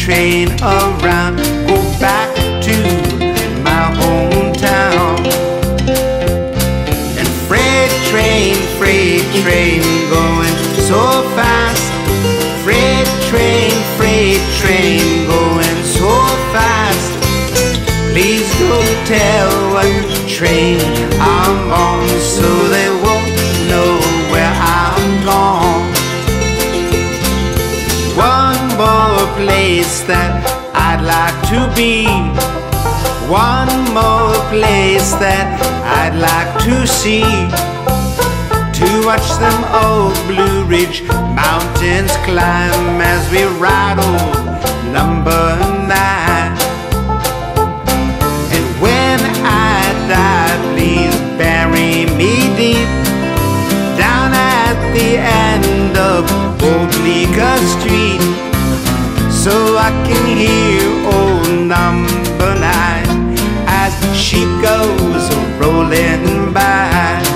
train around, go back to my hometown. And freight train going so fast. Freight train going so fast. Please don't tell what train I'm on, so they won't know where I'm gone. One more place that I'd like to be. One more place that I'd like to see. To watch them old Blue Ridge mountains climb as we ride old number 9. And when I die, please bury me deep down at the end of old Bleecker Street, so I can hear old number 9 as she goes rolling by.